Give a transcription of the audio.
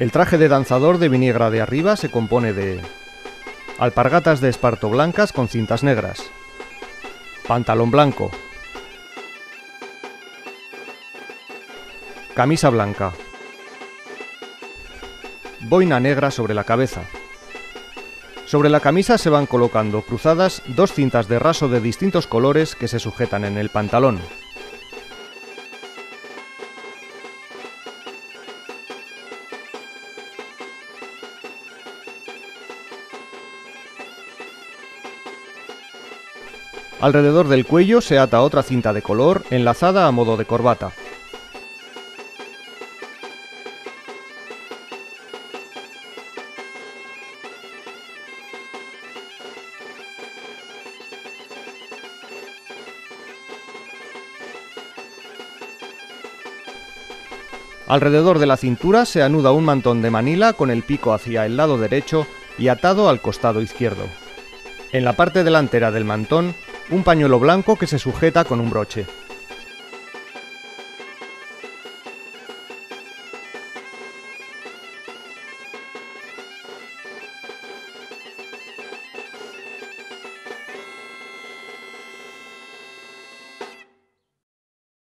El traje de danzador de Viniegra de Arriba se compone de alpargatas de esparto blancas con cintas negras, pantalón blanco, camisa blanca, boina negra sobre la cabeza. Sobre la camisa se van colocando cruzadas dos cintas de raso de distintos colores que se sujetan en el pantalón. Alrededor del cuello se ata otra cinta de color enlazada a modo de corbata. Alrededor de la cintura se anuda un mantón de manila con el pico hacia el lado derecho y atado al costado izquierdo. En la parte delantera del mantón, un pañuelo blanco que se sujeta con un broche.